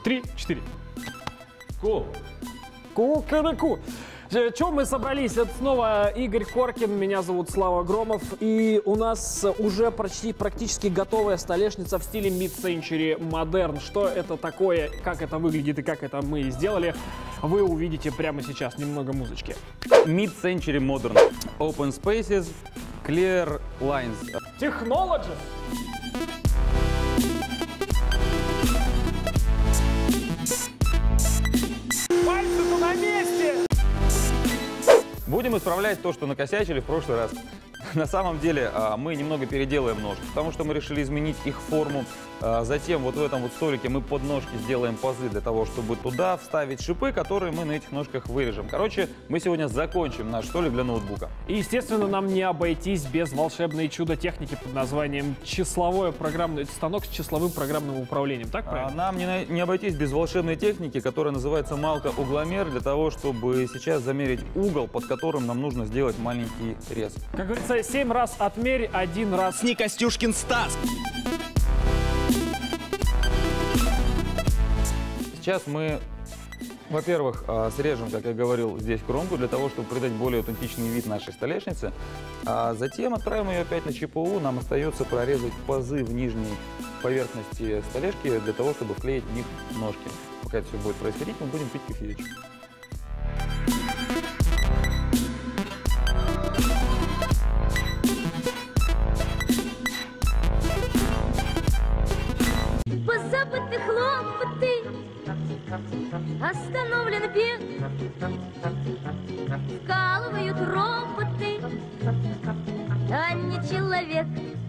3, 4. Cool. Ку-ку-ку. Чего мы собрались? Это снова Игорь Коркин, меня зовут Слава Громов. И у нас уже практически готовая столешница в стиле Mid-Century Modern. Что это такое, как это выглядит и как это мы сделали, вы увидите прямо сейчас. Немного музычки. Mid-Century Modern. Open Spaces, Clear Lines. Technology. Пальцы-то на месте! Будем исправлять то, что накосячили в прошлый раз. На самом деле мы немного переделаем ножки, потому что мы решили изменить их форму. Затем вот в этом вот столике мы под ножки сделаем пазы для того, чтобы туда вставить шипы, которые мы на этих ножках вырежем. Короче, мы сегодня закончим наш столик для ноутбука. И, естественно, нам не обойтись без волшебной чудо-техники под названием числовое программное... Это станок с числовым программным управлением, так правильно? Нам не обойтись без волшебной техники, которая называется малка-угломер, для того, чтобы сейчас замерить угол, под которым нам нужно сделать маленький рез. Как говорится, 7 раз отмерь, 1 раз... Не Костюшкин Стас. Сейчас мы, во-первых, срежем, как я говорил, здесь кромку, для того, чтобы придать более аутентичный вид нашей столешнице. А затем отправим ее опять на ЧПУ. Нам остается прорезать пазы в нижней поверхности столешки, для того, чтобы вклеить в них ножки. Пока это все будет происходить, мы будем пить кофеечек. Позабыты хлопоты, остановлен бег, вкалывают роботы, а не человек.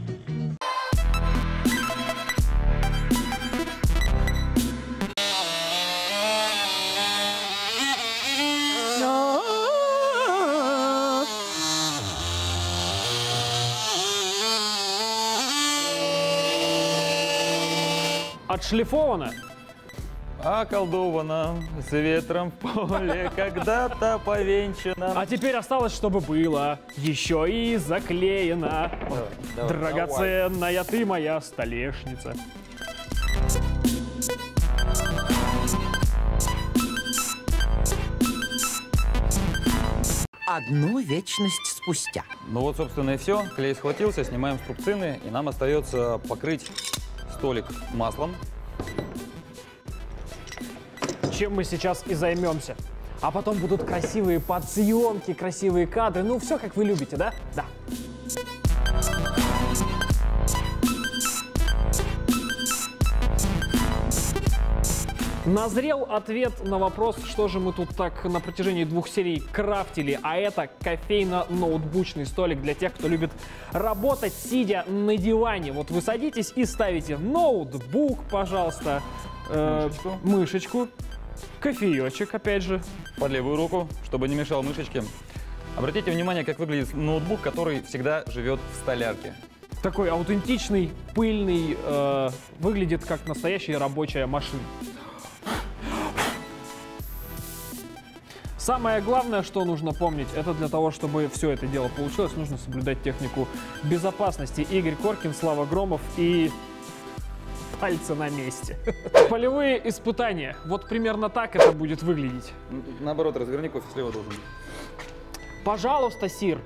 Отшлифовано. Околдовано с ветром в поле, когда-то повенчано. А теперь осталось, чтобы было еще и заклеено. Драгоценная ты моя столешница. Одну вечность спустя. Ну вот, собственно, и все. Клей схватился, снимаем струбцины, и нам остается покрыть столик маслом. Чем мы сейчас и займемся. А потом будут красивые подсъемки, красивые кадры. Ну, все, как вы любите, да? Да. Назрел ответ на вопрос, что же мы тут так на протяжении 2 серий крафтили. А это кофейно-ноутбучный столик для тех, кто любит работать, сидя на диване. Вот вы садитесь и ставите ноутбук, пожалуйста, мышечку, кофеечек, опять же. Под левую руку, чтобы не мешал мышечке. Обратите внимание, как выглядит ноутбук, который всегда живет в столярке. Такой аутентичный, пыльный, выглядит как настоящая рабочая машина. Самое главное, что нужно помнить, это для того, чтобы все это дело получилось, нужно соблюдать технику безопасности. Игорь Коркин, Слава Громов и пальцы на месте. Полевые испытания. Вот примерно так это будет выглядеть. Наоборот, разверни, кофе слева должен быть. Пожалуйста, сир.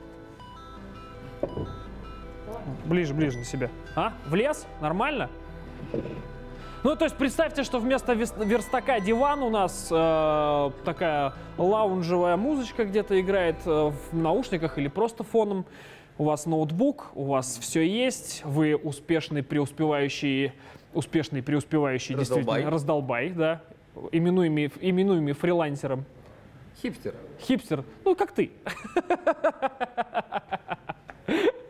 Ближе, ближе на себя. А? Влез? Нормально? Ну, то есть представьте, что вместо верстака диван у нас такая лаунжевая музычка где-то играет в наушниках или просто фоном. У вас ноутбук, у вас все есть, вы успешный преуспевающий действительно раздолбай, да, именуемый фрилансером. Хипстер. Хипстер, ну как ты.